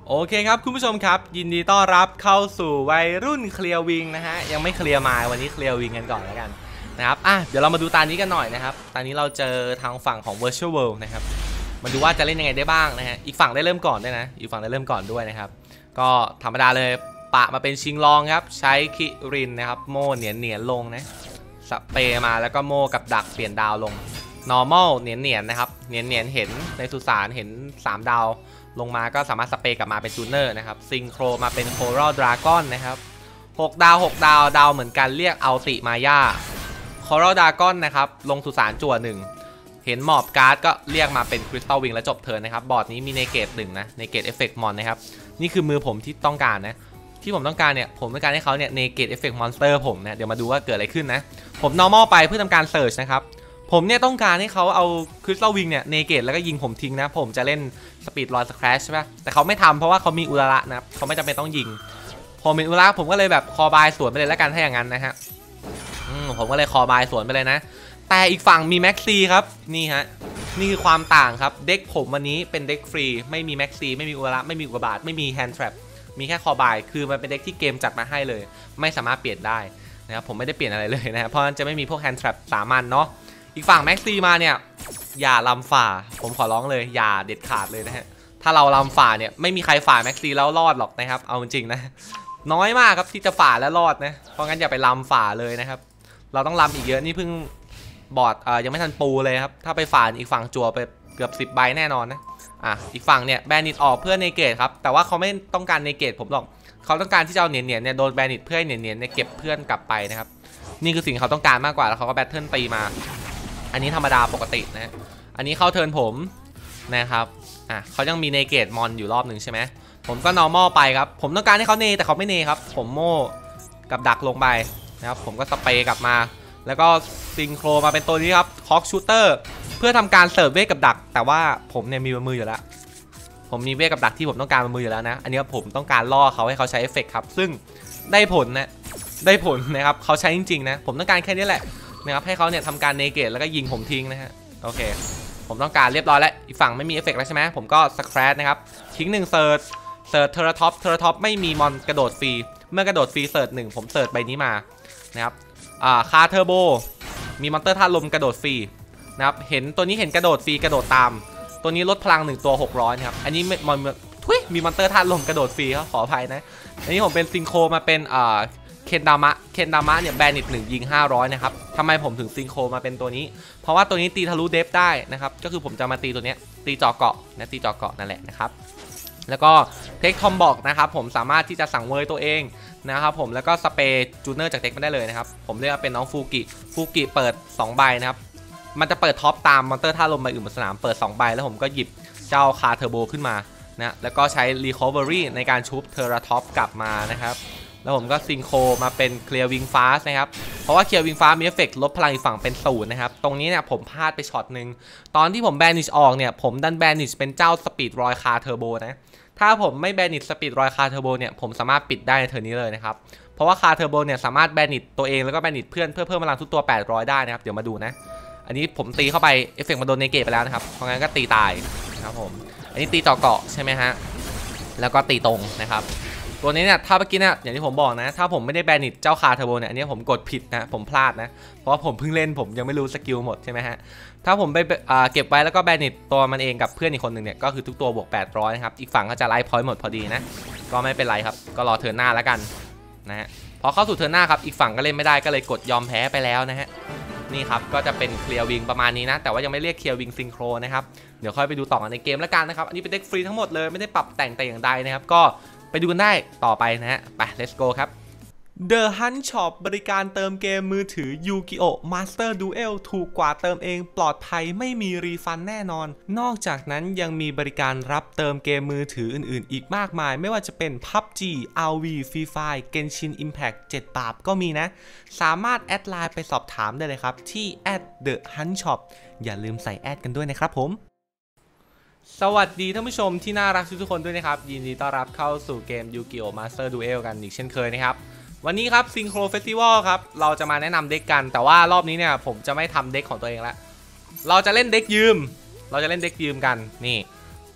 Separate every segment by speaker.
Speaker 1: โอเคครับคุณผู้ชมครับยินดีต้อนรับเข้าสู่วัยรุ่นเคลียร์วิงนะฮะยังไม่เคลียร์มาวันนี้เคลียร์วิงกันก่อนแล้วกันนะครับเดี๋ยวเรามาดูตานี้กันหน่อยนะครับตานี้เราเจอทางฝั่งของ Virtual World นะครับมาดูว่าจะเล่นยังไงได้บ้างนะฮะอีกฝั่งได้เริ่มก่อนด้วยนะอีกฝั่งได้เริ่มก่อนด้วยนะครับก็ธรรมดาเลยปะมาเป็นชิงลองครับใช้คิรินนะครับโม่เนียนลงนะสเปรย์มาแล้วก็โม่กับดักเปลี่ยนดาวลง normal เนียนนะครับเนียนเห็นในสุสานเห็น3ดาวลงมาก็สามารถสเปรย์กลับมาเป็นจูเนอร์นะครับซิงโครมาเป็นโครัลดราก้อนนะครับ6ดาวเหมือนกันเรียกอัลติมาย่าโครัลดราก้อนนะครับลงสุสานจั่ว1เห็นหมอบการ์ดก็เรียกมาเป็นคริสตัลวิงแล้วจบเทิร์นนะครับบอร์ดนี้มีเนเกต1นะเนเกตเอฟเฟกต์มอนนะครับนี่คือมือผมที่ต้องการนะที่ผมต้องการเนี่ยผมต้องการให้เขาเนี่ยเนเกตเอฟเฟกต์มอนสเตอร์ผมเนี่ยเดี๋ยวมาดูว่าเกิดอะไรขึ้นนะผม normal ไปเพื่อทำการเซิร์ชนะครับผมเนี่ยต้องการให้เขาเอาคริสตัลวิงเนี่ยเนเกตแล้วก็ยิงผมทิ้งนะผมจะเล่นสปีดลอยสแครชใช่ไหมแต่เขาไม่ทำเพราะว่าเขามีอุระระนะเขาไม่จำเป็นต้องยิงพอมีอุระผมก็เลยแบบคอบายสวนไปเลยแล้วกันถ้าอย่างนั้นนะฮะผมก็เลยคอบายสวนไปเลยนะแต่อีกฝั่งมีแม็กซีครับนี่ฮะนี่คือความต่างครับเด็กผมวันนี้เป็นเด็กฟรีไม่มีแม็กซีไม่มีอุระไม่มีอุกกาบาตไม่มีแฮนด์แทรปมีแค่คอบายคือมันเป็นเด็กที่เกมจัดมาให้เลยไม่สามารถเปลี่ยนได้นะครับผมไม่ได้เปลี่ยนอะไรเลยนะครับเพราะฉะนั้นจะไม่มีพวกแฮนด์แทรปสามัญเนาะอีกฝั่งแม็กซีมาเนี่ยอย่าลำฝ่าผมขอร้องเลยอย่าเด็ดขาดเลยนะฮะถ้าเราลำฝ่าเนี่ยไม่มีใครฝ่าแม็กซีแล้วรอดหรอกนะครับเอาจริงๆนะน้อยมากครับที่จะฝ่าแล้วรอดนะเพราะงั้นอย่าไปลำฝ่าเลยนะครับเราต้องลำอีกเยอะนี่เพิ่งบอร์ดยังไม่ทันปูเลยครับถ้าไปฝ่าอีกฝั่งจั่วไปเกือบ10ใบแน่นอนนะอีกฝั่งเนี่ยแบนิตออกเพื่อเนเกตครับแต่ว่าเขาไม่ต้องการเนเกตผมหรอกเขาต้องการที่จะเอาเนียนเนี่ยโดนแบนิตเพื่อให้เนียนเนี่ยเก็บเพื่อนกลับไปนะครับนี่คือสิ่งเขาต้องการมากกว่าแล้วเขาก็แบทเทิลตีมาอันนี้ธรรมดาปกตินะอันนี้เข้าเทิร์นผมนะครับเขายังมีเนเกตมอนอยู่รอบหนึ่งใช่ไหมผมก็ normal ไปครับผมต้องการให้เขาเนแต่เขาไม่เนครับผมโม่กับดักลงไปนะครับผมก็สเปรย์กลับมาแล้วก็ซิงโครมาเป็นตัวนี้ครับคอกชูเตอร์เพื่อทำการเสิร์ฟเวทกับดักแต่ว่าผมเนี่ยมีมืออยู่แล้วผมมีเวทกับดักที่ผมต้องการมืออยู่แล้วนะอันนี้ผมต้องการล่อเขาให้เขาใช้เอฟเฟกต์ครับซึ่งได้ผลนะครับเขาใช้จริงๆนะผมต้องการแค่นี้แหละนะครับให้เขาเนี่ยทำการเนเกตแล้วก็ยิงผมทิ้งนะฮะโอเคผมต้องการเรียบร้อยแล้วอีกฝั่งไม่มีเอฟเฟกต์แล้วใช่ไหมผมก็สแครชนะครับทิ้ง1เซิร์ชเทอร์ท็อปไม่มีมอนกระโดดฟรีเมื่อกระโดดฟรีเซิร์ช1ผมเซิร์ชใบนี้มานะครับคาเทอร์โบมีมอนเตอร์ธาตุลมกระโดดฟรีนะครับเห็นตัวนี้เห็นกระโดดฟรีกระโดดตามตัวนี้ลดพลัง1ตัว600นะครับอันนี้มีมอนเตอร์ธาตุลมกระโดดฟรีครับขออภัยนะอันนี้ผมเป็นซิงโครมาเป็นเคนดามะเนี่ยแบนิต1ยิง500นะครับทำไมผมถึงซิงโครมาเป็นตัวนี้เพราะว่าตัวนี้ตีทะลุเดฟได้นะครับก็คือผมจะมาตีตัวนี้ตีจอเกาะนะตีจอเกาะนั่นแหละนะครับแล้วก็เทคทอมบอกนะครับผมสามารถที่จะสั่งเวยตัวเองนะครับผมแล้วก็สเปรย์จูเนอร์จากเด็กมาได้เลยนะครับผมเรียกว่าเป็นน้องฟูกิเปิด2ใบนะครับมันจะเปิดท็อปตามมอนเตอร์ท่าลมใบอื่นบนสนามเปิด2ใบแล้วผมก็หยิบเจ้าคาเทอร์โบขึ้นมานะแล้วก็ใช้ Recovery ในการชุบเทอร์ท็อปกลับมานะครับแล้วผมก็ซิงโครมาเป็นเคลียร์วิงฟาสนะครับเพราะว่าเคลียร์วิงฟาสมีเอฟเฟกต์ลดพลังอีกฝั่งเป็น0นะครับตรงนี้เนี่ยผมพลาดไปช็อตหนึ่งตอนที่ผมแบนิชออกเนี่ยผมดันแบนิชเป็นเจ้าสปีดรอยคาเทอร์โบนะถ้าผมไม่แบนิชสปีดรอยคาเทอร์โบเนี่ยผมสามารถปิดได้ในเทอร์นี้เลยนะครับเพราะว่าคาเทอร์โบเนี่ยสามารถแบนิชตัวเองแล้วก็แบนิชเพื่อเพิ่มพลังทุกตัว800ได้นะครับเดี๋ยวมาดูนะอันนี้ผมตีเข้าไปเอฟเฟกต์มาโดนเนเกตไปแล้วนะครับเพราะงั้นก็ตีตายนะครับผมอันนี้ตีต่อเกาะใช่ไหมฮะแล้วก็ตีตรงนะครับตัวนี้เนี่ยถ้าเมื่อกี้เนี่ยอย่างที่ผมบอกนะถ้าผมไม่ได้แบนิชเจ้าคาเทอร์โบเนี่ยอันนี้ผมกดผิดนะผมพลาดนะเพราะว่าผมเพิ่งเล่นผมยังไม่รู้สกิลหมดใช่ไหมฮะถ้าผมไปเก็บไว้แล้วก็แบนิชตัวมันเองกับเพื่อนอีกคนหนึ่งเนี่ยก็คือทุกตัวบวก800นะครับอีกฝั่งก็จะไล่พอยต์หมดพอดีนะก็ไม่เป็นไรครับก็รอเทิร์นหน้าแล้วกันนะฮะพอเข้าสู่เทิร์นหน้าครับอีกฝั่งก็เล่นไม่ได้ก็เลยกดยอมแพ้ไปแล้วนะฮะนี่ครับก็จะเป็นเคลียร์วิงประมาณนี้นะแต่ว่ายังไม่เรียกเคลียร์วิงซิงโครนะครับเดี๋ยวค่อยไปดูต่อกันในเกมแล้วกันนะครับอันนี้เป็นเด็กฟรีทั้งหมดเลยไม่ได้ปรับแต่งแต่อย่างใดนะครับก็ไปดูกันได้ต่อไปนะฮะไป let's go ครับ The Hunt Shop บริการเติมเกมมือถือ Yu-Gi-Oh! Master Duel ถูกกว่าเติมเองปลอดภัยไม่มีรีฟันแน่นอนนอกจากนั้นยังมีบริการรับเติมเกมมือถืออื่นๆอีกมากมายไม่ว่าจะเป็น PUBG RV Free Fire Genshin Impact 7 ปราบก็มีนะสามารถแอดไลน์ไปสอบถามได้เลยครับที่ @The Hunt Shop อย่าลืมใส่แอดกันด้วยนะครับผมสวัสดีท่านผู้ชมที่น่ารักทุกคนด้วยนะครับยินดีต้อนรับเข้าสู่เกม Yu-Gi-Oh! Master Duel กันอีกเช่นเคยนะครับวันนี้ครับซิงโครเฟสติวัลครับเราจะมาแนะนำเด็กกันแต่ว่ารอบนี้เนี่ยผมจะไม่ทำเด็กของตัวเองแล้วเราจะเล่นเด็กยืมกันนี่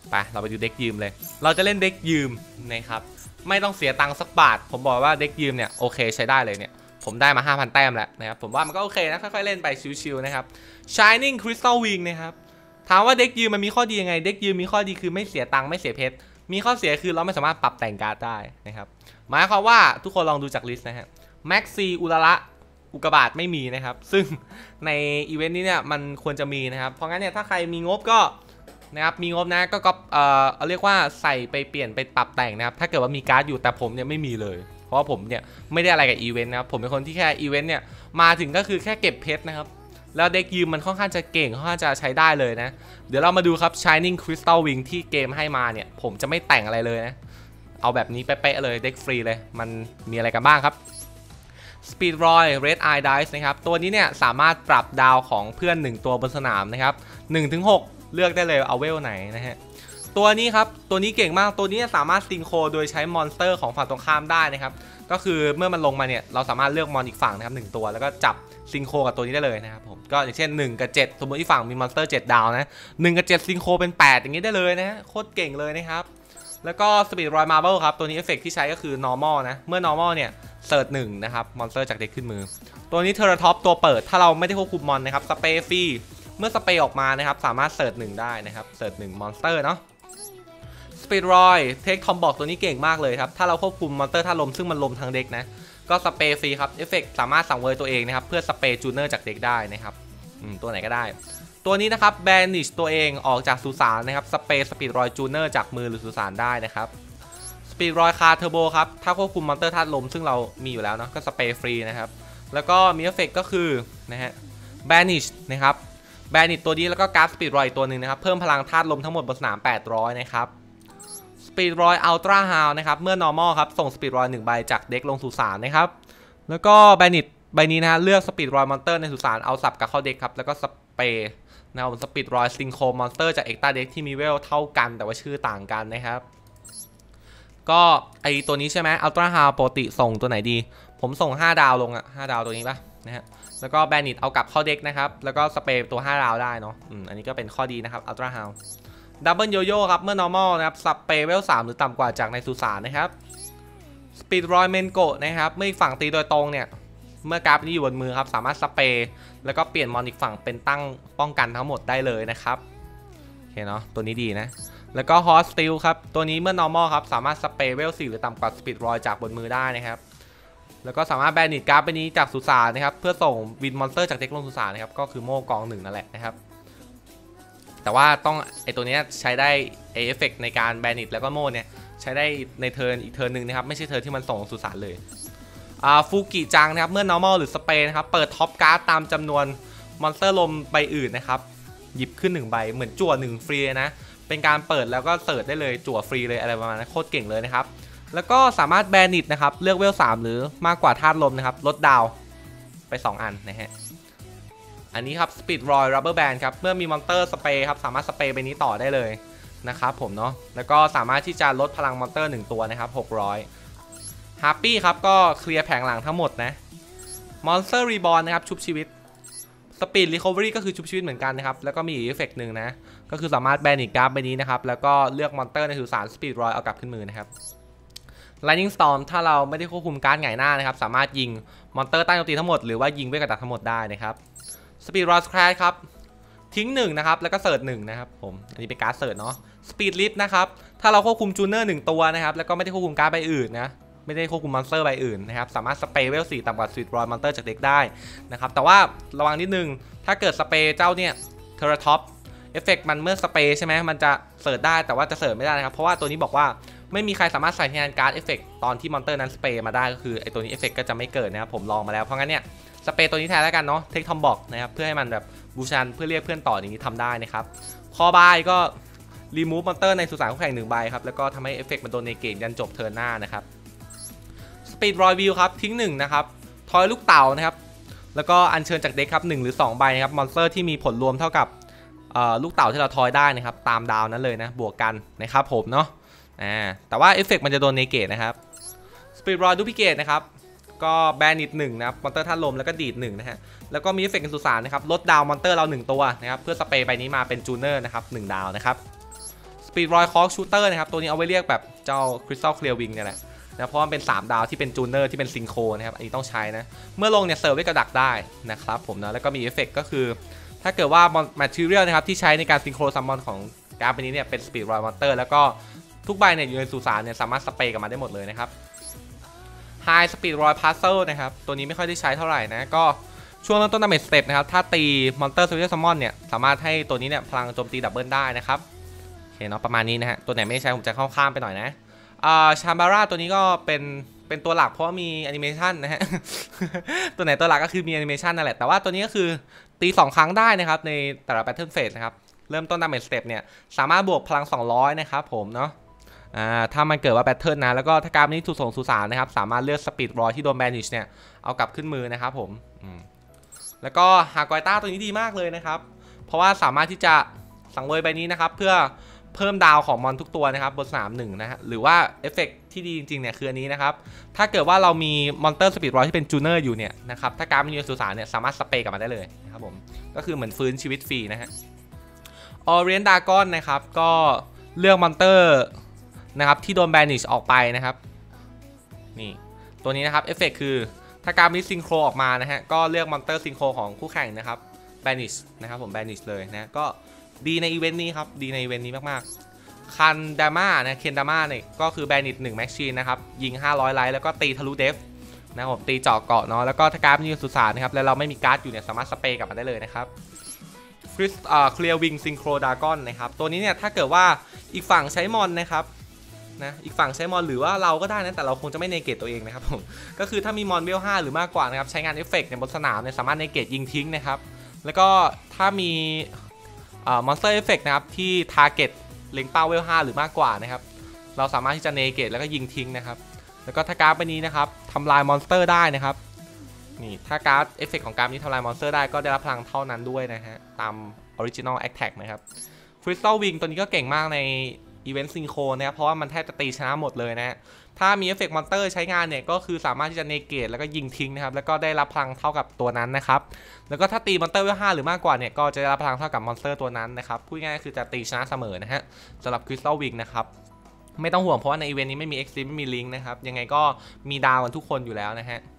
Speaker 1: ไปเราไปดูเด็กยืมเลยเราจะเล่นเด็กยืมนะครับไม่ต้องเสียตังค์สักบาทผมบอกว่าเด็กยืมเนี่ยโอเคใช้ได้เลยเนี่ยผมได้มา 5,000 แต้มแล้วนะครับผมว่ามันก็โอเคนะค่อยๆเล่นไปชิวๆนะครับ Shining Crystal Wing นะครับถามว่าเด็กยืมมันมีข้อดียังไงเด็กยืมมีข้อดีคือไม่เสียตังค์ไม่เสียเพชรมีข้อเสียคือเราไม่สามารถปรับแต่งการ์ดได้นะครับหมายความว่าทุกคนลองดูจากลิสต์นะฮะแม็กซีอุระอุกบาทไม่มีนะครับซึ่งในอีเวนต์นี้เนี่ยมันควรจะมีนะครับเพราะงั้นเนี่ยถ้าใครมีงบก็นะครับมีงบนะก็เอาเรียกว่าใส่ไปเปลี่ยนไปปรับแต่งนะครับถ้าเกิดว่ามีการ์ดอยู่แต่ผมเนี่ยไม่มีเลยเพราะว่าผมเนี่ยไม่ได้อะไรกับอีเวนต์นะครับผมเป็นคนที่แค่อีเวนต์เนี่ยมาถึงก็คือแค่เก็บเพชรนะครับแล้วเด็กยืมมันค่อนข้างจะเก่งค่อนข้างจะใช้ได้เลยนะเดี๋ยวเรามาดูครับ Shining Crystal Wing ที่เกมให้มาเนี่ยผมจะไม่แต่งอะไรเลยนะเอาแบบนี้เป๊ะๆเลยเด็กฟรีเลยมันมีอะไรกันบ้างครับ Speed Roy Red Eye Dice นะครับตัวนี้เนี่ยสามารถปรับดาวของเพื่อน1ตัวบนสนามนะครับ 1-6 เลือกได้เลยเอาเวลไหนนะฮะตัวนี้ครับตัวนี้เก่งมากตัวนี้สามารถซิงโครโดยใช้มอนสเตอร์ของฝั่งตรงข้ามได้นะครับก็คือเมื่อมันลงมาเนี่ยเราสามารถเลือกมอนอีกฝั่งนะครับ1ตัวแล้วก็จับซิงโครกับตัวนี้ได้เลยนะครับผมก็อย่างเช่น1กับ7สมมติที่ฝั่งมีมอนสเตอร์7ดาวนะ1กับ7ซิงโครเป็น8อย่างนี้ได้เลยนะโคตรเก่งเลยนะครับแล้วก็ Speed Roy Marble ครับตัวนี้เอฟเฟกที่ใช้ก็คือ normal นะเมื่อ normal เนี่ยเสิร์ช1นะครับมอนสเตอร์จากเด็กขึ้นมือตัวนี้เทอร์ท็อปตัวเปิดถ้าเราไม่ได้ควบคุมมอนนะครับสเปรย์ฟรีเมื่อสเปรย์ออกมานะครับสามารถเสิร์ช1ได้นะครับเสิร์ช1มอนสเตอร์เนาะSpeed Roy Take Tom บอกตัวนี้เก่งมากเลยครับถ้าเราควบคุมมอนสเตอร์ท่าลมซึ่งมันลมทางเด็กนะก็สเปรย์ฟรีครับเอฟเฟกสามารถสั่งเวอร์ตัวเองนะครับเพื่อสเปรย์จูเนอร์จากเด็กได้นะครับตัวไหนก็ได้ตัวนี้นะครับแบนนิชตัวเองออกจากสุสานนะครับสเปรย์ Speed Roy จูเนอร์จากมือหรือสุสานได้นะครับ Speed Roy คาเทอร์โบครับถ้าควบคุมมอนสเตอร์ธาตุลมซึ่งเรามีอยู่แล้วเนาะก็สเปรย์ฟรีนะครับแล้วก็มีเอฟเฟกก็คือนะฮะแบนนิชนะครับแบนนิชตัวนี้แล้วก็การ์ด Speed Roy ตัวหนึ่งนะครับเพิ่มพลังธาตุลมทั้งหมดบนสนาม800นะครับSpeed Roy Ultra Hound นะครับเมื่อ normal ครับส่ง Speed Roy 1 ใบจากเด็กลงสุสานนะครับแล้วก็แบนิตใบนี้นะฮะเลือก Speed Roy Monster ในสุสานเอาสับกับเข้าเด็กครับแล้วก็สเปรย์นะครับ Speed Roy Synchro Monster จาก Extra Deck ที่มีเวลเท่ากันแต่ว่าชื่อต่างกันนะครับก็ไอตัวนี้ใช่ไหม Ultra Hound ปกติส่งตัวไหนดีผมส่ง5ดาวลงอ่ะ5ดาวตัวนี้ป่ะนะฮะแล้วก็แบนิตเอากลับเข้าเด็กนะครับแล้วก็สเปรย์ตัว5ดาวได้เนาะอันนี้ก็เป็นข้อดีนะครับ Ultra Houndดับเบิลโยโย่ครับเมื่อ normal นะครับสเปรย์เวล3หรือต่ำกว่าจากในสุสานนะครับ Speed Roy Mengo นะครับเมื่ออีกฝั่งตีโดยตรงเนี่ยเมื่อการ์ดนี้อยู่บนมือครับสามารถสเปรย์แล้วก็เปลี่ยนมอนอีกฝั่งเป็นตั้งป้องกันทั้งหมดได้เลยนะครับโอเคเนาะตัวนี้ดีนะแล้วก็ Hot Steel ครับตัวนี้เมื่อ normal ครับสามารถสเปรย์เวล4หรือต่ำกว่า Speed Roy จากบนมือได้นะครับแล้วก็สามารถแบนนิตการ์ดไปนี้จากสุสานนะครับเพื่อส่งวินมอนสเตอร์จากเด็กลงสุสานนะครับก็คือโม่กอง1นั่นแหละนะครับแต่ว่าต้องไอตัวนี้ใช้ได้เอฟเฟกในการแบนิตแล้วก็โม่เนี่ยใช้ได้ในเทิร์นอีกเทิร์นหนึ่งนะครับไม่ใช่เทิร์นที่มันส่งสุสานเลยฟูกิจังนะครับเมื่อ normal หรือสเปรย์นะครับเปิดท็อปการ์ดตามจำนวนมอนสเตอร์ลมใบอื่นนะครับหยิบขึ้น1ใบเหมือนจั่ว1ฟรีนะเป็นการเปิดแล้วก็เสิร์ชได้เลยจั่วฟรีเลยอะไรประมาณนั้นโคตรเก่งเลยนะครับแล้วก็สามารถแบนิตนะครับเลือกเวล3หรือมากกว่าธาตุลมนะครับลดดาวไป2อันนะฮะอันนี้ครับ Speed Roy Rubber Band ครับเมื่อมีมอนสเตอร์สเปรย์ครับสามารถสเปรย์ไปนี้ต่อได้เลยนะครับผมเนาะแล้วก็สามารถที่จะลดพลังมอนสเตอร์1ตัวนะครับ600 Happy ครับก็เคลียร์แผงหลังทั้งหมดนะ Monster Reborn นะครับชุบชีวิต Speed Recovery ก็คือชุบชีวิตเหมือนกันนะครับแล้วก็มีอีกเอฟเฟกต์หนึ่งนะก็คือสามารถแบนอีกการ์ดไปนี้นะครับแล้วก็เลือกมอนสเตอร์ในสุสาน Speed Roy เอากลับขึ้นมือนะครับ Lightning Storm ถ้าเราไม่ได้ควบคุมการ์ดหงายหน้านะครับสามารถยิงมอนสเตอร์ใต้โจมตีทั้งหมดหรือว่ายิงเวทกระดักทั้งหมดได้นะครับSpeed Roy Crash ครับทิ้ง1นะครับแล้วก็เสิร์ช1นะครับผมอันนี้เป็นการ์ดเสิร์ชเนาะ Speed Lift นะครับถ้าเราควบคุมจูเนอร์1ตัวนะครับแล้วก็ไม่ได้ควบคุมการ์ดใบอื่นนะไม่ได้ควบคุมมอนสเตอร์ใบอื่นนะครับสามารถสเปรย์เวล4ต่ำกว่า Speed Roy Monster จากเด็กได้นะครับแต่ว่าระวังนิดนึงถ้าเกิดสเปรย์เจ้าเนี่ยเทอร์ท็อปเอฟเฟกต์มันเมื่อสเปรย์ใช่ไหมมันจะเสิร์ชได้แต่ว่าจะเสิร์ชไม่ได้นะครับเพราะว่าตัวนี้บอกว่าไม่มีใครสามารถใส่แทนการ์ดเอฟเฟกต์ตอนที่มอนสเตอร์นั้นสเปรย์มาได้ก็คือไอตัวนี้เอฟเฟกต์ก็จะไม่เกิดนะครับผมลองมาแล้วเพราะงั้นเนี่ยสเปรย์ตัวนี้แทนแล้วกันเนาะเทคทอมบอกนะครับเพื่อให้มันแบบบูชันเพื่อเรียกเพื่อนต่ออย่างนี้ทำได้นะครับคอบายก็รีมูฟมอนสเตอร์ในสุสานคู่แข่ง1ใบครับแล้วก็ทำให้เอฟเฟกต์มันโดนในเกมยันจบเทิร์นหน้านะครับSpeed Roy View ครับทิ้ง1นะครับทอยลูกเต่านะครับแล้วก็อัญเชิญจากเด็กครับ1หรือ2ใบนะครับมอนสเตอร์ที่มีผลรวมเท่ากับลูกเต่าที่เราทอยได้นะครับตามดาวนั้นเลยนะบวกกันนะครับผมเนาะแต่ว่าเอฟเฟกต์มันจะโดนเนเกตนะครับ Speed Roy Duplicate นะครับก็แบนนิด1นะครับมอนสเตอร์ธาตุลมแล้วก็ดีด1นะฮะแล้วก็มีเอฟเฟกต์ในสุสานนะครับลดดาวมอนสเตอร์เรา1ตัวนะครับเพื่อสเปรย์ใบนี้มาเป็นจูเนอร์นะครับ1ดาวนะครับสปีดรอยคอร์ชูเตอร์นะครับตัวนี้เอาไว้เรียกแบบเจ้าคริสตัลเคลียร์วิงเนี่ยแหละนะเพราะมันเป็น3ดาวที่เป็นจูเนอร์ที่เป็นซิงโครนะครับอันนี้ต้องใช้นะเมื่อลงเนี่ยเสิร์ฟด้วยกระดักได้นะครับผมนะแล้วก็มีเอฟเฟกต์ก็คือถ้าเกิดว่า material นะครับที่ใช้ในการซิงโครซัมมอนของการ์ดนี้เนี่ยเป็นสปีดรอยมอนเตอร์แล้วก็ทุกใบเนี่ยอยู่ในสุสานเนี่ยสามารถสเปรย์กับมันได้หมดเลยนะครับ High Speed Roy Puzzle นะครับตัวนี้ไม่ค่อยได้ใช้เท่าไหร่นะก็ช่วงเริ่มต้นดาเมจสเต็ปนะครับถ้าตีมอนเตอร์สเปเชียลซัมมอนเนี่ยสามารถให้ตัวนี้เนี่ยพลังโจมตีดับเบิลได้นะครับโอเคเนาะประมาณนี้นะฮะตัวไหนไม่ใช้ผมจะเข้าข้ามไปหน่อยนะชาบาร่าตัวนี้ก็เป็นตัวหลักเพราะว่ามีแอนิเมชันนะฮะ ตัวไหนตัวหลักก็คือมีแอนิเมชันนั่นแหละแต่ว่าตัวนี้ก็คือตี2ครั้งได้นะครับในแต่ละแพทเทิร์นเฟสนะครับเริ่มต้นดาเมจสเต็ปเนี่ยสามารถบวกพลัง200นะครับผมเนาะถ้ามันเกิดว่าแพทเทิร์นนะแล้วก็ถ้าการนี้ถูกส่งสู่สารนะครับสามารถเลือกสปีดรอยที่โดนแบนิชเนี่ยเอากลับขึ้นมือนะครับผมแล้วก็ฮากอยต้าตัวนี้ดีมากเลยนะครับเพราะว่าสามารถที่จะสังเวยใบนี้นะครับเพื่อเพิ่มดาวของมอนทุกตัวนะครับบนสนาม1นะฮะหรือว่าเอฟเฟกที่ดีจริงๆเนี่ยคืออันนี้นะครับถ้าเกิดว่าเรามีมอนเตอร์สปีดรอยที่เป็นจูเนอร์อยู่เนี่ยนะครับถ้าการไม่อยู่ในสุสานเนี่ยสามารถสเปรย์กับมันได้เลยนะครับผมก็คือเหมือนฟื้นชีวิตฟรีนะฮะออเรียนดากอนนะครับก็เลือกมอนเตอร์นะครับที่โดนแบนิชออกไปนะครับนี่ตัวนี้นะครับเอฟเฟกคือถ้าการมิซิงโครออกมานะฮะก็เลือกมอนเตอร์ซิงโครของคู่แข่งนะครับแบนิชนะครับผมแบนิชเลยนะก็ดีในอีเวนต์นี้ครับดีในอีเวนต์นี้มากๆคันดาม่านะเคนดาม่าเนี่ยก็คือแบนิช1แม็กชีนนะครับยิง500ไลท์แล้วก็ตีทะลุเดฟนะผมตีเจาะเกาะเนาะแล้วก็ถ้าการ์ดมีสุสานนะครับแล้วเราไม่มีการ์ดอยู่เนี่ยสามารถสเปรย์กลับมาได้เลยนะครับเคลียร์วิงซิงโครดากอนนะครับตัวนี้เนี่ยถ้าเกิดว่าอีกฝั่งใช้มอนนะครับนะอีกฝั่งใช้มอนหรือว่าเราก็ได้นะแต่เราคงจะไม่เนเกตตัวเองนะครับผมก็คือถ้ามีมอนเวล5หรือมากกว่านะครับใช้งานเอฟเฟกต์ในบนสนามเนี่ยสามารถเนเกตยิงทิ้งนะครับแล้วก็ถ้ามีมอนสเตอร์เอฟเฟกต์นะครับที่ทาร์เก็ตเล็งเป้าเวล5หรือมากกว่านะครับเราสามารถที่จะเนเกตแล้วก็ยิงทิ้งนะครับแล้วก็ถ้าการ์ดใบนี้นะครับทำลายมอนสเตอร์ได้นะครับนี่ถ้าการ์ดเอฟเฟกต์ของการ์ดนี้ทำลายมอนสเตอร์ได้ก็ได้รับพลังเท่านั้นด้วยนะฮะตาม Original Attack นะครับ Crystal Wing ตัวนี้ก็เก่งมากในอีเวนต์ซิงโครนะครับเพราะว่ามันแทบจะตีชนะหมดเลยนะฮะถ้ามีเอฟเฟกต์มอนเตอร์ใช้งานเนี่ยก็คือสามารถที่จะเนเกตแล้วก็ยิงทิ้งนะครับแล้วก็ได้รับพลังเท่ากับตัวนั้นนะครับแล้วก็ถ้าตีมอนเตอร์เวล5หรือมากกว่าเนี่ยก็จะได้รับพลังเท่ากับมอนสเตอร์ตัวนั้นนะครับพูดง่ายๆคือจะตีชนะเสมอนะฮะสำหรับ Crystal Wing นะครับไม่ต้องห่วงเพราะว่าในอีเวนต์นี้ไม่มี Extreme ไม่มี Link นะครับยังไงก็มีดาวกันทุกคนอยู่แล้วนะฮะ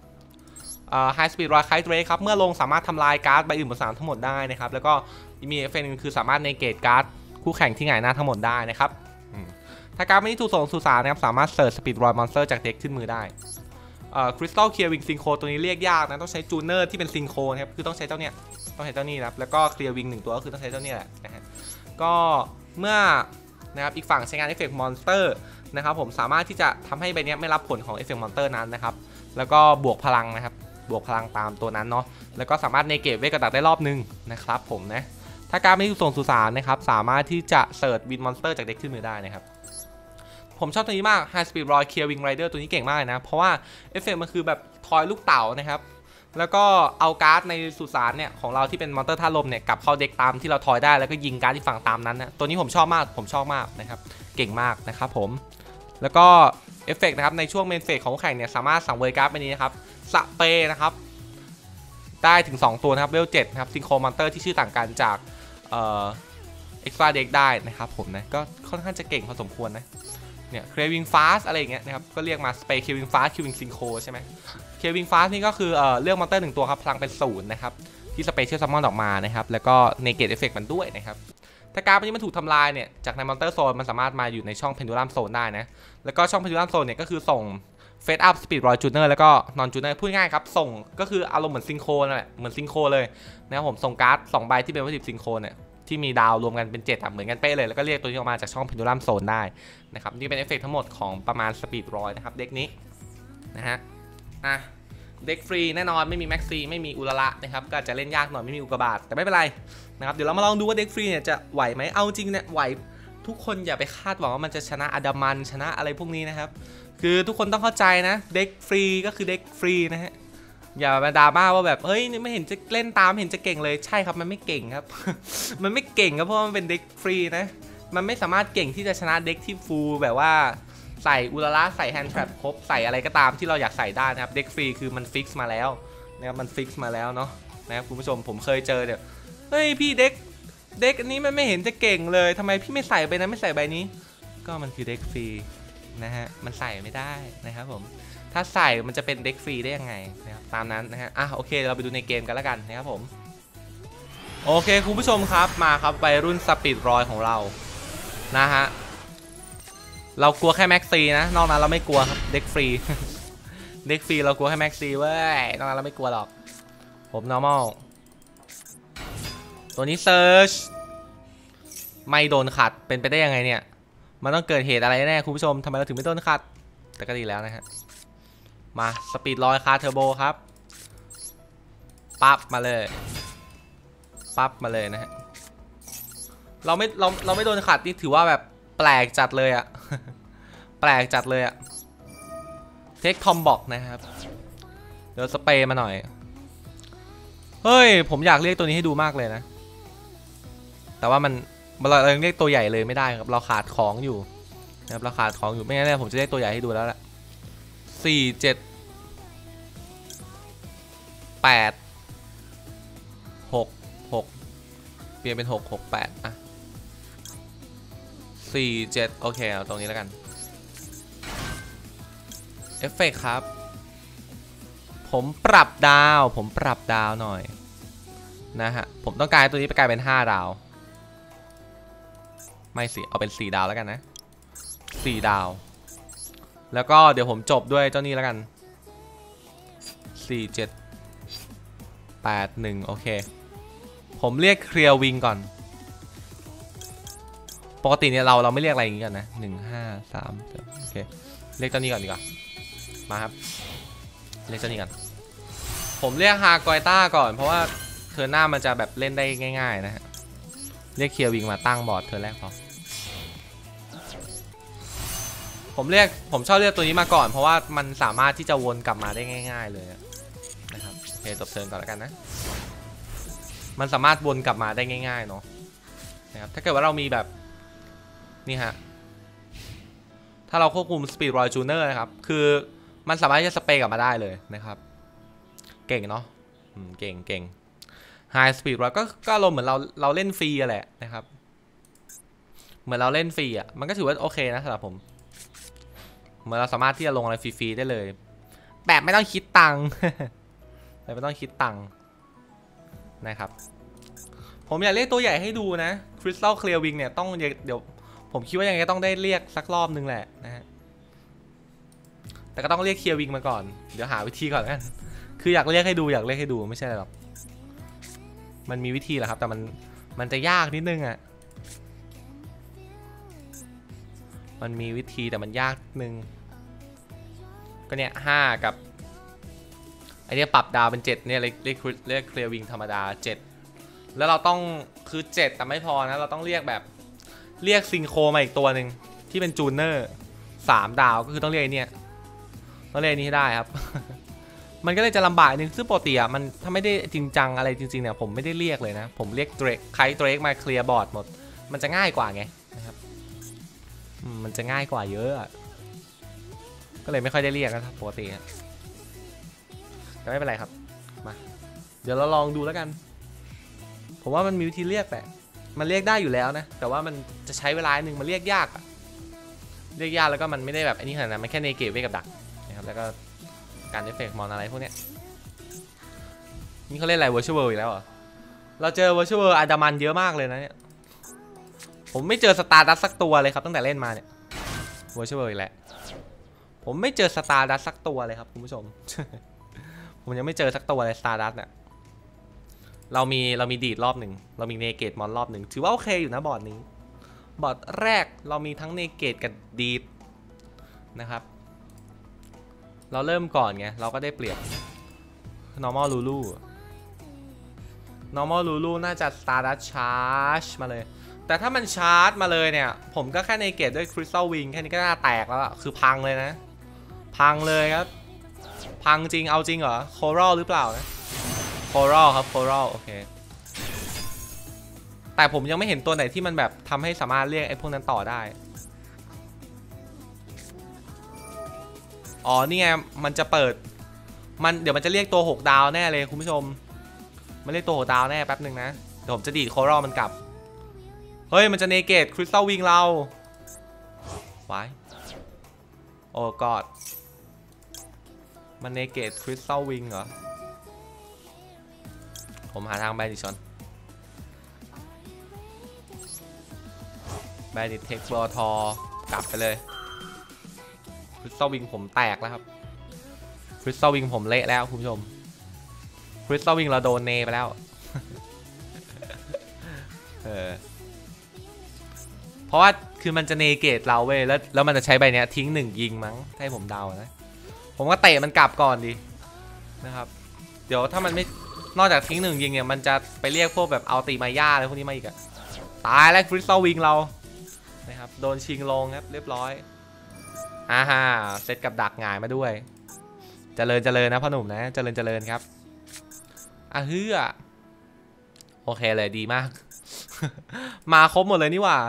Speaker 1: High Speed Roy Kite Ray ครับเมื่อลงสามารถทำลายการ์ดใบอื่นบนสนามทั้งหมดได้นะครับแล้วก็มีเอฟเฟกต์นึงคือสามารถเนเกตการ์ดคู่แข่งที่หงายหน้าทั้งหมดได้นะครับถ้าการ์ดไม่ถูกส่งสู่สารนะครับสามารถเสิร์ช Speed Roy Monster จากเด็กขึ้นมือได้Crystal Clear Wing Synchro ตัวนี้เรียกยากนะต้องใช้จูเนอร์ที่เป็นซิงโครนะครับคือต้องใช้เจ้าเนี่ยต้องใช้เจ้านี่ครับแล้วก็ Clear Wing 1ตัวก็คือต้องใช้เจ้านี่แหละนะฮะก็เมื่อนะครับอีกฝั่งใช้งานเอฟเฟกต์มอนสเตอร์นะครับผมสามารถที่จะทำให้ใบนี้ไม่รับผลของเอฟเฟกต์มอนสเตอร์นั้นนะครับแล้วก็บวกพลังนะครับบวกพลังตามตัวนั้นเนาะแล้วก็สามารถเนเกตเวทกระดักได้รอบนึงนะครับผมนะถ้าการไม่ถูกส่งสู่สารนะครับสามารถที่จะเสิร์ชวินมอนสเตอร์จากเด็กขึ้นมือได้นะครับผมชอบตัวนี้มาก High Speed Roy Clear Wing Rider ตัวนี้เก่งมากนะเพราะว่าเอฟเฟกต์มันคือแบบทอยลูกเต๋านะครับแล้วก็เอาการ์ดในสุสานเนี่ยของเราที่เป็นมอนสเตอร์ท่าลมเนี่ยกลับเข้าเด็กตามที่เราทอยได้แล้วก็ยิงการ์ดที่ฝั่งตามนั้นนะตัวนี้ผมชอบมากนะครับเก่งมากนะครับผมแล้วก็เอฟเฟกต์นะครับในช่วงเมนเฟสของแข่งเนี่ยสามารถสังเวยการ์ดไปนี้นะครับสเปรย์นะครับได้ถึง2ตัวนะครับเวล7นะครับซิงโครมอนเตอร์ที่ชื่อต่างกันจากเอ็กซ์ตร้าเด็กได้นะครับผมนะก็ค่อนข้างจะเก่งพอสมควรนะเนี่ยเคลียร์วิงฟาสอะไรอย่างเงี้ยนะครับก็เรียกมาสเปรย์เคลียร์วิงฟาสเคลียร์วิงซิงโครใช่ไหมเคลียร์วิงฟาสนี่ก็คือเลือกมอนเตอร์1ตัวครับพลังเป็น0นะครับที่สเปเชียลซัมมอนออกมานะครับแล้วก็เนเกตเอฟเฟกต์มันด้วยนะครับถ้าการ์ดนี้มันถูกทำลายเนี่ยจากในมอนเตอร์โซนมันสามารถมาอยู่ในช่องเพนดูลัมโซนได้นะแล้วก็ช่องเพนดูลัมโซนเนี่ยก็คือส่งเฟสอัพสปีดรอยจูเนอร์แล้วก็นอนจูเนอร์พูดง่ายครับส่งก็คืออารมณ์เหมือนซิงโครนั่นแหละเหมือนซิงโครเลยนะครับผมส่งการ์ด2ใบที่เป็นวัตถุดิบซิงโครเนี่ยที่มีดาวรวมกันเป็น7เหมือนกันเป๊ะเลยแล้วก็เรียกตัวนี้ออกมาจากช่องเพนดูลัมโซนได้นะครับนี่เป็นเอฟเฟกต์ทั้งหมดของประมาณสปีดรอยนะครับเด็กนี้นะฮะเด็กฟรีแน่นอนไม่มีแม็กซีไม่มีอุลาระนะครับก็จะเล่นยากหน่อยไม่มีอุกกาบาตแต่ไม่เป็นไรนะครับเดี๋ยวเรามาลองดูว่าเด็กฟรีเนี่ยจะไหวไหมเอาจริงเนี่ยไหวทุกคนอย่าไปคาดหวังว่ามันจะชนะอดามันชนะอะไรพวกนี้นะครับคือทุกคนต้องเข้าใจนะเด็กฟรีก็คือเด็กฟรีนะฮะอย่ามาดราม่าว่าแบบเฮ้ยไม่เห็นจะเล่นตามเห็นจะเก่งเลยใช่ครับมันไม่เก่งครับ มันไม่เก่งครับเพราะมันเป็นเด็กฟรีนะมันไม่สามารถเก่งที่จะชนะเด็กที่ฟูลแบบว่าใส่อุลาระใส่แฮนด์แทรปครบใส่อะไรก็ตามที่เราอยากใส่ได้นะครับเด็กฟรีคือมันฟิกซ์มาแล้วนะครับมันฟิกซ์มาแล้วเนาะนะครับคุณผู้ชมผมเคยเจอเนี่ยเฮ้ยพี่เด็กเด็กอันนี้มันไม่เห็นจะเก่งเลยทำไมพี่ไม่ใส่ไปนะไม่ใส่ใบนี้ก็มันคือเด็กฟรีนะฮะมันใส่ไม่ได้นะครับผมถ้าใส่มันจะเป็นเด็กฟรีได้ยังไงนะครับตามนั้นนะฮะโอเคเราไปดูในเกมกันแล้วกันนะครับผมโอเคคุณผู้ชมครับมาครับไปรุ่นสปีดรอยของเรานะฮะเรากลัวแค่แม็กซีนะนอกนั้นเราไม่กลัวครับเด็กฟรี เด็กฟรีเรากลัวแค่แม็กซีเว้ยนอกนั้นเราไม่กลัวหรอกผม normal ตัวนี้เซิร์ชไม่โดนขัดเป็นไปได้ยังไงเนี่ยมันต้องเกิดเหตุอะไรแน่คุณผู้ชมทำไมเราถึงไม่โดนขัดแต่ก็ดีแล้วนะฮะมาสปีดลอยคาเทอร์โบครับปั๊บมาเลยปั๊บมาเลยนะฮะเราไม่โดนขัดนี่ถือว่าแบบแปลกจัดเลยอะแปลกจัดเลยอะเทคทอมบอกนะครับเดี๋ยวสเปรย์มาหน่อยเฮ้ยผมอยากเรียกตัวนี้ให้ดูมากเลยนะแต่ว่าเรายังเรียกตัวใหญ่เลยไม่ได้ครับเราขาดของอยู่นะครับเราขาดของอยู่ไม่งั้นเนี่ยผมจะเรียกตัวใหญ่ให้ดูแล้วแหละ4 7 8 6 6เปลี่ยนเป็น6 6 8อ่ะ4 7โอเคเอาตรงนี้แล้วกันเอฟเฟกต์ครับผมปรับดาวหน่อยนะฮะผมต้องการตัวนี้ไปกลายเป็น5 ดาวไม่สิเอาเป็น4 ดาวแล้วกันนะ4 ดาวแล้วก็เดี๋ยวผมจบด้วยเจ้านี้แล้วกัน4 7 8 1โอเคผมเรียกเคลียร์วิงก่อนปกติเนี่ยเราไม่เรียกอะไรอย่างงี้กันนะ1 5 3โอเคเรียกเจ้านี้ก่อนดีกว่ามาครับเรียกเจ้านี้ก่อนผมเรียกฮากอยต้าก่อนเพราะว่าเธอหน้ามันจะแบบเล่นได้ง่ายๆนะฮะเรียกเคลียร์วิงมาตั้งบอร์ดเธอแรกพอผมชอบเรียกตัวนี้มาก่อนเพราะว่ามันสามารถที่จะวนกลับมาได้ง่ายๆเลยนะครับโอเคจบเทิร์นก่อนแล้วกันนะมันสามารถวนกลับมาได้ง่ายๆเนาะนะครับถ้าเกิดว่าเรามีแบบนี่ฮะถ้าเราควบคุมสปีดรอยจูเนอร์นะครับคือมันสามารถจะสเปรย์กลับมาได้เลยนะครับเก่งเนาะเก่งไฮสปีดรอยก็ลมเหมือนเราเล่นฟรีแหละนะครับเหมือนเราเล่นฟรีอ่ะมันก็ถือว่าโอเคนะสำหรับผมเหมือนเราสามารถที่จะลงอะไรฟรีๆได้เลยแบบไม่ต้องคิดตังค์ แบบไม่ต้องคิดตังค์นะครับผมอยากเรียกตัวใหญ่ให้ดูนะคริสตัลเคลียร์วิงเนี่ยต้องเดี๋ยวผมคิดว่ายังไงก็ต้องได้เรียกสักรอบนึงแหละนะฮะแต่ก็ต้องเรียกเคลียร์วิงมาก่อนเดี๋ยวหาวิธีก่อนกันคืออยากเรียกให้ดูไม่ใช่หรอกมันมีวิธีแหละครับแต่มันจะยากนิดนึงอ่ะมันมีวิธีแต่มันยากนึงก็เนี่ย5กับไอเนี้ยปรับดาวเป็น7เนี่ยเรียกเคลียร์วิงธรรมดา7แล้วเราต้องคือ7แต่ไม่พอนะเราต้องเรียกแบบเรียกซิงโครมาอีกตัวหนึ่งที่เป็นจูเนอร์3 ดาวก็คือต้องเรียกเนี่ยต้องเรียกนี้ให้ได้ครับ มันก็เลยจะลำบากนึงซึ่งปกติอ่ะมันถ้าไม่ได้จริงจังอะไรจริงๆเนี่ยผมไม่ได้เรียกเลยนะผมเรียกเดรกไคเดรกมาเคลียร์บอร์ดหมดมันจะง่ายกว่าไงนะครับมันจะง่ายกว่าเยอะก็เลยไม่ค่อยได้เรียกนะครับปกติแต่ไม่เป็นไรครับมาเดี๋ยวเราลองดูแล้วกันผมว่ามันมีวิธีเรียกแต่มันเรียกได้อยู่แล้วนะแต่ว่ามันจะใช้เวลาหนึ่งมันเรียกยากแล้วก็มันไม่ได้แบบอันนี้ขนาดนั้นมันแค่เนเกตไว้กับดักนะครับแล้วก็การเอฟเฟกต์มอนอะไรพวกเนี้ยนี่เขาเล่นอะไร Virtual World อีกแล้วเหรอเราเจอ Virtual World อันดามันเยอะมากเลยนะเนี่ยผมไม่เจอสตาร์ดัสสักตัวเลยครับตั้งแต่เล่นมาเนี่ย Virtual World อีกแล้วผมไม่เจอสตาร์ดัสสักตัวเลยครับคุณผู้ชม ผมยังไม่เจอสักตัวเลยสตาร์ดัสเนี่ยเรามีดีดรอบหนึ่งเรามีเนเกตมอนรอบหนึ่งถือว่าโอเคอยู่นะบอร์ดนี้บอร์ดแรกเรามีทั้งเนเกตกับดีดนะครับเราเริ่มก่อนไงเราก็ได้เปรียบ normal lulu น่าจะ stardust charge มาเลยแต่ถ้ามันชาร์จมาเลยเนี่ยผมก็แค่เนเกตด้วย crystal wing แค่นี้ก็น่าแตกแล้วอะคือพังเลยนะพังเลยครับพังจริงเอาจริงเหรอ coral หรือเปล่านะ coral ครับ coral โอเคแต่ผมยังไม่เห็นตัวไหนที่มันแบบทำให้สามารถเรียกไอ้พวกนั้นต่อได้อ๋อนี่ไงมันจะเปิดเดี๋ยวมันจะเรียกตัว6 ดาวแน่เลยคุณผู้ชมมันเรียกตัว6 ดาวแน่แป๊บหนึ่งนะเดี๋ยวผมจะดีดโครอลมันกลับเฮ้ยมันจะเนเกตคริสตัลวิงเราไว้โอ้กอดมันเนเกตคริสตัลวิงเหรอผมหาทางแบนดิชอนแบนดิเทคบอลทอกลับไปเลยคริสตัลวิงผมแตกแล้วครับคริสตัลวิงผมเละแล้วคุณผู้ชมคริสตัลวิงเราโดนเนไปแล้วเพราะว่าคือมันจะเนเกตเราเว้ยแล้วมันจะใช้ใบเนี้ยทิ้ง1ยิงมั้งให้ผมเดานะผมก็เตะมันกลับก่อนดีนะครับเดี๋ยวถ้ามันไม่นอกจากทิ้ง1ยิงเนี่ยมันจะไปเรียกพวกแบบเอาตีมาย่าอะไรพวกนี้มาอีกอะตายแล้วคริสตัลวิงเรานะครับโดนชิงลงครับเรียบร้อยฮ่าเซตกับดักหงายมาด้วยเจริญนะพ่อหนุ่มนะเจริญครับเฮือโอเคเลยดีมากมาครบหมดเลยนี่หว่า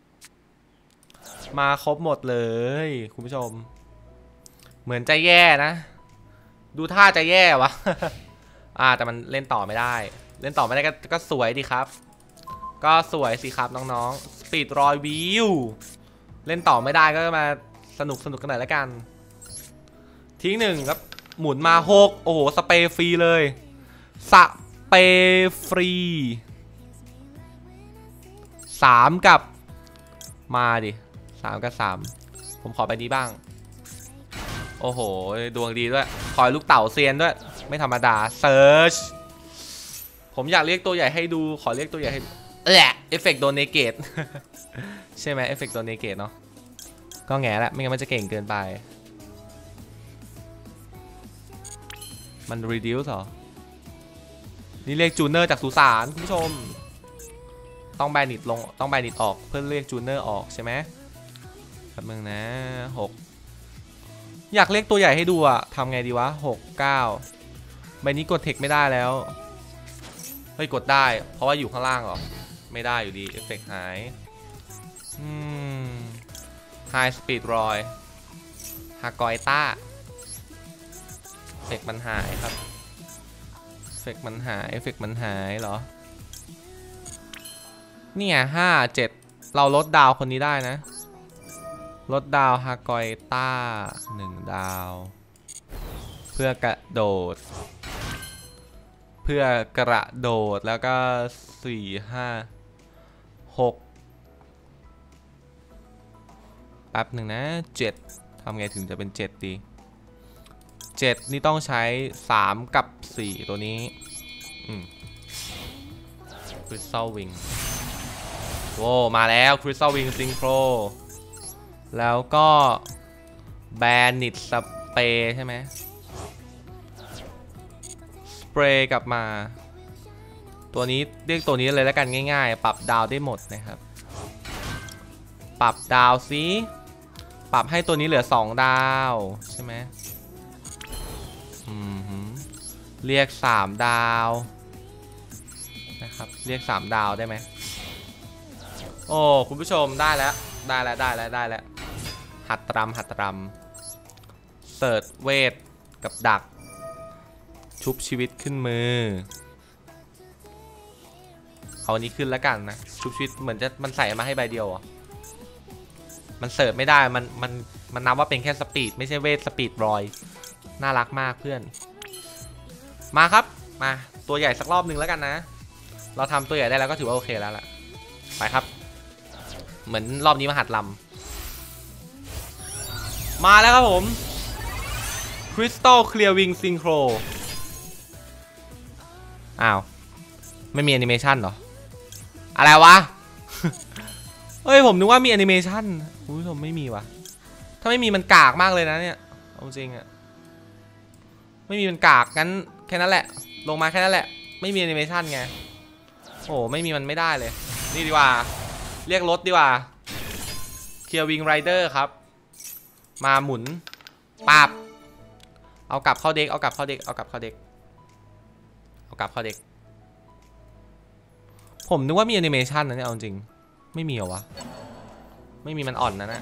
Speaker 1: มาครบหมดเลยคุณผู้ชมเหมือนจะแย่นะดูท่าจะแย่วะแต่มันเล่นต่อไม่ได้เล่นต่อไม่ได้ก็สวยดีครับก็สวยสิครับน้องๆสปีด100วิวเล่นต่อไม่ได้ก็มาสนุกกันหน่อยแล้วกันทิ้ง1ครับหมุนมา6โอ้โหสเปรย์ฟรีเลยสเปรย์ฟรี3กับมาดิ3กับ3ผมขอไปนี้บ้างโอ้โหดวงดีด้วยคอยลูกเต่าเซียนด้วยไม่ธรรมดาเซิร์ชผมอยากเรียกตัวใหญ่ให้ดูขอเรียกตัวใหญ่ให้เอฟเฟกต์โดนเนเกตใช่ไหมเอฟเฟกต์โดนเนเกตเนาะก็แง่ละไม่งั้นมันจะเก่งเกินไปมัน reduce เหรอนี่เรียกจูเนอร์จากสุสานคุณผู้ชมต้องแบนิดลงต้องแบนิดออกเพื่อเรียกจูเนอร์ออกใช่ไหมครับมึงนะ6อยากเรียกตัวใหญ่ให้ดูอะทำไงดีวะ6 9ใบนี้กดเทคไม่ได้แล้วเฮ้ยกดได้เพราะว่าอยู่ข้างล่างหรอไม่ได้อยู่ดีเอฟเฟกต์หายไฮสปีดรอยฮากอยต้าเอฟเฟกต์มันหายครับเอฟเฟกต์มันหายเหรอเนี่ย5 7เราลดดาวคนนี้ได้นะลดดาวฮากอยต้า1ดาวเพื่อกระโดดแล้วก็4 5 6แป๊บหนึ่งนะ7ทำไงถึงจะเป็น7ดี7นี่ต้องใช้3กับ4ตัวนี้คริสตัลวิงโว้มาแล้วคริสตัลวิงซิงโครแล้วก็แบนนิดสเปรย์ใช่ไหมสเปรย์กลับมาตัวนี้เรียกตัวนี้เลยแล้วกันง่ายๆปรับดาวได้หมดนะครับปรับดาวซิปรับให้ตัวนี้เหลือ2ดาวใช่ไหมเรียก3ดาวนะครับเรียก3ดาวได้ไหมโอ้คุณผู้ชมได้แล้วหัดตรำเสิร์ชเวทกับดักชุบชีวิตขึ้นมือเอาอันนี้ขึ้นแล้วกันนะชุบชีวิตเหมือนจะมันใส่มาให้ใบเดียวอ่ะมันเสิร์ชไม่ได้มันนับว่าเป็นแค่สปีดไม่ใช่เวทสปีดรอยน่ารักมากเพื่อนมาครับมาตัวใหญ่สักรอบนึงแล้วกันนะเราทำตัวใหญ่ได้แล้วก็ถือว่าโอเคแล้วล่ะไปครับเหมือนรอบนี้มาหัดลำมาแล้วครับผมคริสตัลเคลียร์วิงซิงโครอ้าวไม่มีแอนิเมชันเหรออะไรวะ เฮ้ยผมนึกว่ามีแอนิเมชันคุณผู้ชมไม่มีวะถ้าไม่มีมันกากมากเลยนะเนี่ยเอาจริงอะไม่มีมันกากงั้นแค่นั้นแหละลงมาแค่นั้นแหละไม่มีแอนิเมชันไงโอ้ไม่มีมันไม่ได้เลยนี่ดีกว่าเรียกรถดีกว่าเคลียร์วิงไรเดอร์ครับมาหมุนปับเอากลับเข้าเด็กผมนึกว่ามีแอนิเมชันนะเนี่ยเอาจริงไม่มีเหรอวะไม่มีมันอ่อนนะ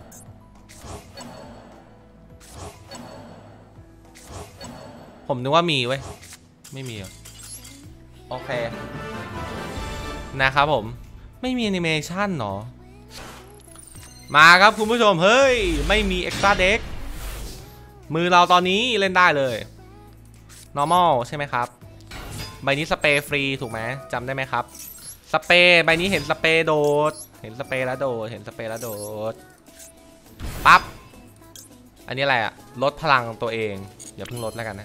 Speaker 1: ผมนึกว่ามีเว้ยไม่มีโอเคนะครับผมไม่มีแอนิเมชันเนาะมาครับคุณผู้ชมเฮ้ยไม่มีเอ็กซ์ตร้าเด็กมือเราตอนนี้เล่นได้เลย normal ใช่ไหมครับใบนี้สเปรย์ฟรีถูกไหมจำได้ไหมครับสเปรย์ใบนี้เห็นสเปรย์โดดเห็นสเปรย์แล้วโดดเห็นสเปรย์แล้วโดดปั๊บอันนี้อะไรอะลดพลังตัวเองอย่าเพิ่งลดแล้วกันนะ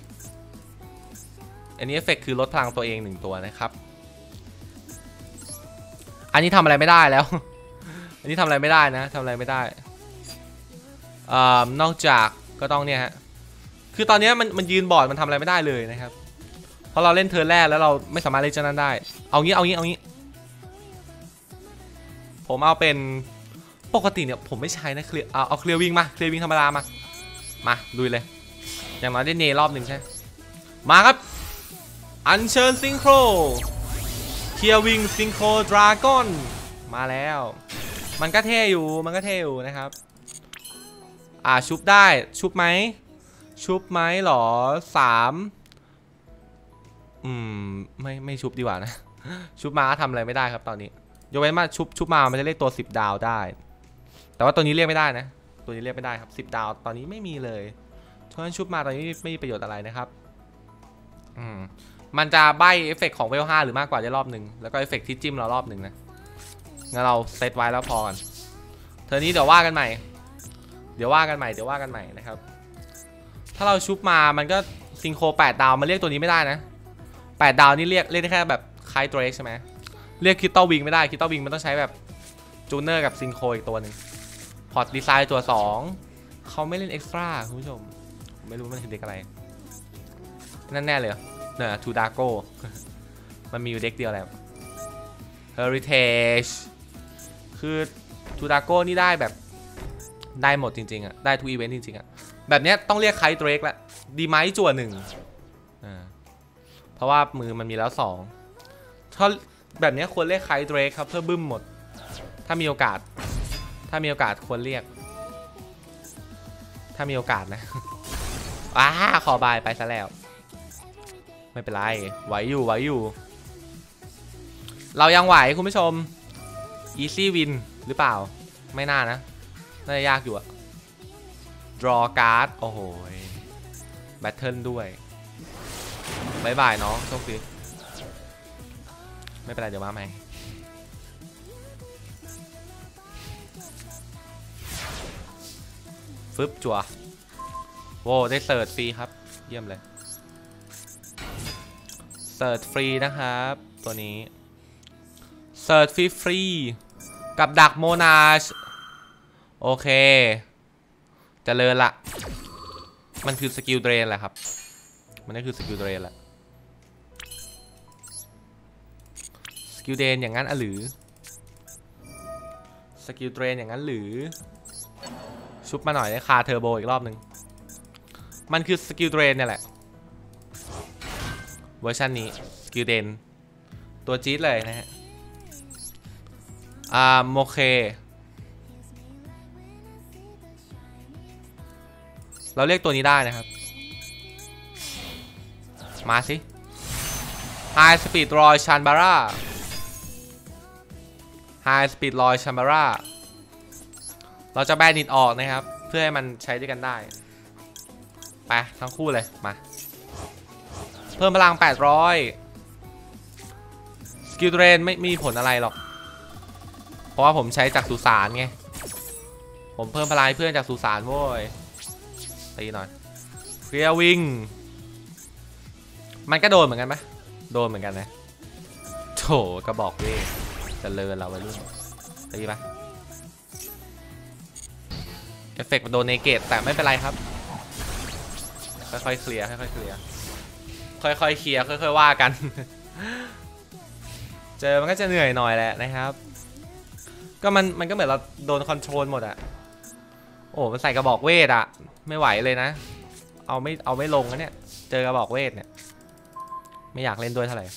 Speaker 1: อันนี้เอฟเฟกต์คือลดพลังตัวเอง1ตัวนะครับอันนี้ทำอะไรไม่ได้แล้วอันนี้ทำอะไรไม่ได้นะทำอะไรไม่ได้นอกจากก็ต้องเนี่ยฮะคือตอนนี้มันยืนบอร์ดมันทำอะไรไม่ได้เลยนะครับเพราะเราเล่นเทิร์นแรกแล้วเราไม่สามารถเล่นนั้นได้เอางี้ผมเอาเป็นปกติเนี่ยผมไม่ใช้นะเคลียร์เอาเคลียร์วิ่งมาเคลียร์วิ่งธรรมดามาลุยเลยอย่างน้อยได้เนรอบหนึ่งใช่มาครับอัญเชิญซิงโครเคลียร์วิ่งซิงโครดราก้อนมาแล้วมันก็เท่อยู่นะครับชุบได้ชุบไหมหรอไม่ชุบดีกว่านะชุบมาทำอะไรไม่ได้ครับตอนนี้ยกเว้นมาชุบมามันจะเรียกตัว10 ดาวได้แต่ว่าตัวนี้เรียกไม่ได้นะตัวนี้เรียกไม่ได้ครับ10 ดาวตอนนี้ไม่มีเลยเพราะฉะนั้นชุบมาตอนนี้ไม่มีประโยชน์อะไรนะครับมันจะใบเอฟเฟกต์ของเวล5หรือมากกว่าได้รอบหนึ่งแล้วก็เอฟเฟกต์ที่จิ้มเรารอบหนึ่งนะงั้นเราเซตไว้แล้วพอกันเธอนี้เดี๋ยวว่ากันใหม่นะครับถ้าเราชุบมามันก็ซิงโคร8 ดาวมาเรียกตัวนี้ไม่ได้นะ8 ดาวนี่เรียกได้แค่แบบไคท์เดรกใช่ไหมเรียกคิตตัลวิงไม่ได้คิตตัลวิงมันต้องใช้แบบจูเนอร์กับซิงโครอีกตัวหนึ่งพอร์ตดีไซน์ตัว2เขาไม่เล่นเอ็กซ์ตร้าคุณผู้ชมไม่รู้มันคือเด็กอะไรนั่นแน่เลยเนี่ยทูดาโก้มันมีอยู่เด็กเดียวแหละ Heritage คือทูดาโก้นี่ได้แบบได้หมดจริงๆอ่ะได้ทุกอีเวนต์จริงๆอ่ะแบบเนี้ยต้องเรียกไคท์เดรกละดีไหมจั่ว1เพราะว่ามือมันมีแล้ว2ถ้าแบบนี้ควรเรียกไคท์เดรกครับเพื่อบึ้มหมดถ้ามีโอกาสควรเรียกถ้ามีโอกาสนะขอบายไปซะแล้วไม่เป็นไรไหวอยู่เรายังไหวคุณผู้ชม easy win หรือเปล่าไม่น่านะน่าจะยากอยู่อะ draw card โอ้โห battle ด้วยบายบายน้องโชคดีไม่เป็นไรเดี๋ยวมาใหม่ฟึบจั่วโว้ได้เสิร์ชฟรีครับเยี่ยมเลยเสิร์ชฟรีนะครับตัวนี้เสิร์ชฟรีกับดักโมนาชโอเคเจริญละมันคือสกิลเดรนแหละครับมันก็คือสกิลเดรนแหละสกิลเดรนอย่างนั้นหรือสกิลเดรนอย่างนั้นหรือชุบมาหน่อยคาเทอร์โบอีกรอบหนึ่งมันคือสกิลเดรนเนี่ยแหละเวอร์ชันนี้สกิลเดรนตัวจี๊ดเลยนะฮะโอเคเราเรียกตัวนี้ได้นะครับมาสิ High Speed Roy Chanbara High Speed Roy Chanbara เราจะแบนนิดออกนะครับเพื่อให้มันใช้ด้วยกันได้ไปทั้งคู่เลยมาเพิ่มพลัง800สกิลเทรนไม่มีผลอะไรหรอกเพราะว่าผมใช้จากสุสานไงผมเพิ่มพลังเพื่อนจากสุสานโว้ยตีหน่อยเคลียร์วิ่งมันก็โดนเหมือนกันไหมโดนเหมือนกันนะโถกระบอกเว้ยจะเลินเราไปรุ่นตีปะเอฟเฟกต์มันโดนเนเกตแต่ไม่เป็นไรครับค่อยๆเคลียร์ค่อยๆเคลียร์ค่อยๆว่ากันเจอมันก็จะเหนื่อยหน่อยแหละนะครับก็มันก็เหมือนเราโดนคอนโทรลหมดอะโอ้มันใส่กระบอกเวทอะไม่ไหวเลยนะเอาไม่ลงนะเนี่ยเจอกระบอกเวทเนี่ยไม่อยากเล่นด้วยเท่าไหร่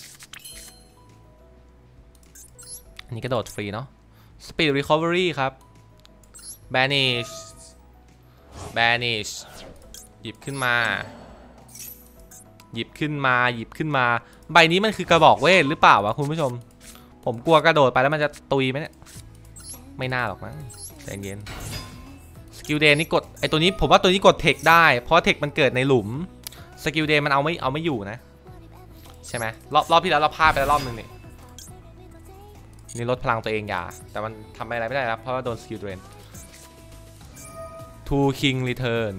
Speaker 1: อันนี้กระโดดฟรีเนาะ Speed Recovery ครับ Banish หยิบขึ้นมาใบนี้มันคือกระบอกเวทหรือเปล่าวะคุณผู้ชมผมกลัวกระโดดไปแล้วมันจะตุยไหมเนี่ยไม่น่าหรอกมั้งใจเย็นสกิลเดนนี่กดไอตัวนี้ผมว่าตัวนี้กดเทคได้เพราะเทคมันเกิดในหลุมสกิลเดนมันเอาไม่อยู่นะใช่ไหมรอบที่แล้วเราพลาดไปแล้วรอบนึงนี่ลดพลังตัวเองอย่าแต่มันทำอะไรไม่ได้ครับเพราะว่าโดนสกิลเดน To King Return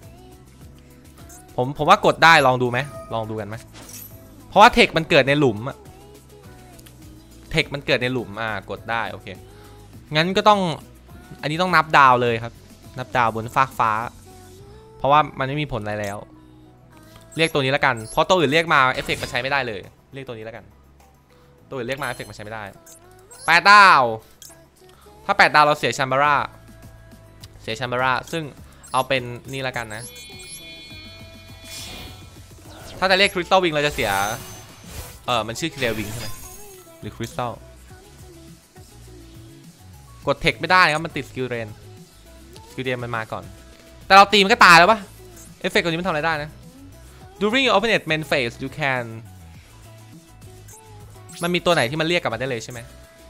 Speaker 1: ผมว่ากดได้ลองดูไหมลองดูกันไหมเพราะว่าเทคมันเกิดในหลุมอะเทคมันเกิดในหลุมกดได้โอเคงั้นก็ต้องอันนี้ต้องนับดาวเลยครับนับดาวบนฟากฟ้าเพราะว่ามันไม่มีผลอะไรแล้วเรียกตัวนี้แล้วกันเพราะตัวอื่นเรียกมาเอฟเฟกต์มันใช้ไม่ได้เลยเรียกตัวนี้แล้วกันตัวอื่นเรียกมาเอฟเฟกต์มันใช้ไม่ได้8 ดาวถ้า8 ดาวเราเสียชัมบาร่าซึ่งเอาเป็นนี่แล้วกันนะถ้าจะเรียกคริสตัลวิงเราจะเสียมันชื่อเคลียร์วิงใช่ไหมหรือคริสตัลกดเทคไม่ได้ครับมันติดสกิลเรนมันมาก่อนแต่เราตีมันก็ตายแล้วปะเอฟเฟกต์ตัวนี้มันทำอะไรได้นะ during your opponent main phase you can มันมีตัวไหนที่มันเรียกกลับมาได้เลยใช่ไหม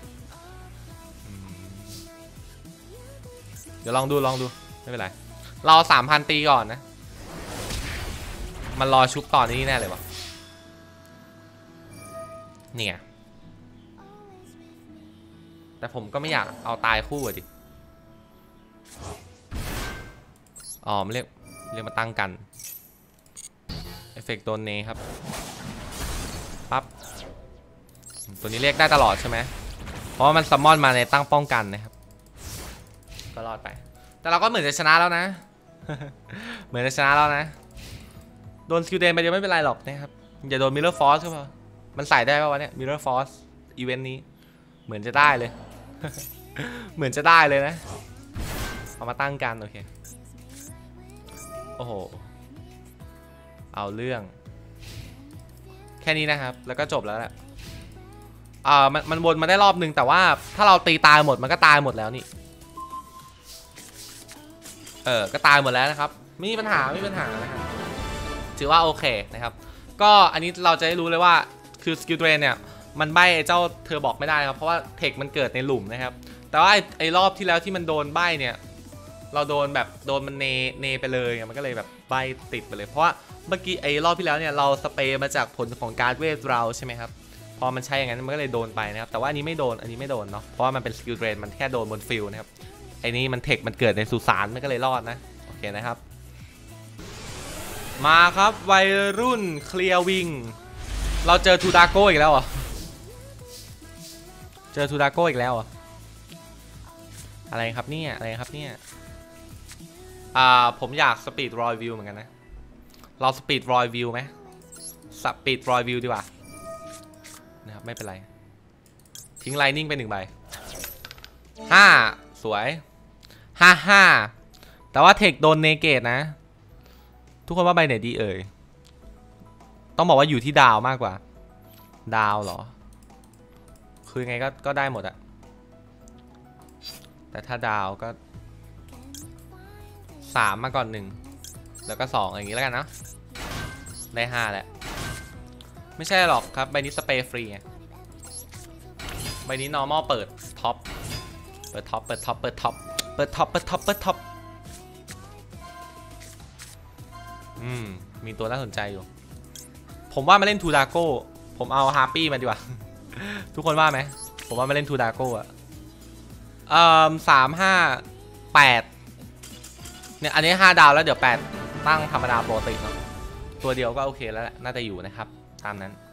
Speaker 1: เดี๋ยวลองดูไม่เป็นไรเรา3,000ตีก่อนนะมันรอชุบตอนนี้แน่เลยวะเนี่ยแต่ผมก็ไม่อยากเอาตายคู่ดิมันเรียกมาตั้งกันเอฟเฟกต์โดนเนครับปั๊บตัวนี้เรียกได้ตลอดใช่ไหมเพราะว่ามันซัมมอนมาในตั้งป้องกันนะครับก็รอดไปแต่เราก็เหมือนจะชนะแล้วนะ เหมือนจะชนะแล้วนะโดนสกิลเดนไปเดียวไม่เป็นไรหรอกนะครับอย่าโดนมิลเลอร์ฟอร์สก็พอมันใส่ได้ป่าวะเนี่ยมิลเลอร์ฟอร์สอีเวนต์นี้เหมือนจะได้เลย เหมือนจะได้เลยนะเอามาตั้งกันโอเคโอ้โหเอาเรื่องแค่นี้นะครับแล้วก็จบแล้วแหละมันวนมาได้รอบนึงแต่ว่าถ้าเราตีตายหมดมันก็ตายหมดแล้วนี่ก็ตายหมดแล้วนะครับไม่มีปัญหานะครับถือว่าโอเคนะครับก็อันนี้เราจะได้รู้เลยว่าคือสกิลเทรนเนี่ยมันใบ้เจ้าเธอบอกไม่ได้ครับเพราะว่าเทคมันเกิดในหลุมนะครับแต่ว่าไอ้รอบที่แล้วที่มันโดนใบ้เนี่ยเราโดนมันเนไปเลยมันก็เลยแบบใบ้ติดไปเลยเพราะว่าเมื่อกี้ไอ้รอบที่แล้วเนี่ยเราสเปรย์มาจากผลของการ์ดเวทเราใช่ไหมครับพอมันใช้อย่างนั้นมันก็เลยโดนไปนะครับแต่ว่าอันนี้ไม่โดนเนาะเพราะว่ามันเป็นสกิลเทรนมันแค่โดนบนฟิลนะครับไอ้นี้มันเทคมันเกิดในสุสานมันก็เลยรอดนะโอเคนะครับมาครับวัยรุ่นเคลียร์วิงเราเจอทูดาโก้อีกแล้วเหรออะไรครับเนี่ยผมอยากสปีดรอยวิวเหมือนกันนะเราสปีดรอยวิวไหมสปีดรอยวิวดีกว่านะครับไม่เป็นไรทิ้งไลนิ่งไป1 ใบ5สวย5แต่ว่าเทคโดนเนเกตนะทุกคนว่าใบไหนดีเอ่ยต้องบอกว่าอยู่ที่ดาวมากกว่าดาวเหรอคือไงก็ได้หมดอะแต่ถ้าดาวก็3มาก่อน1แล้วก็2อย่างนี้แล้วกันนะได้5แหละไม่ใช่หรอกครับใบนี้สเปรย์ฟรีใบนี้ normal เปิดท็อปมีตัวน่าสนใจอยู่ผมว่ามาเล่นทูดาโก้ผมเอาฮาร์ปี้มาดีกว่า ทุกคนว่าไหมผมว่ามาเล่นทูดาโก้อะ3 5 8เนี่ยอันนี้5 ดาวแล้วเดี๋ยว8ตั้งธรรมดาปกติครับตัวเดียวก็โอเคแล้วน่าจะอยู่นะครับตามนั้น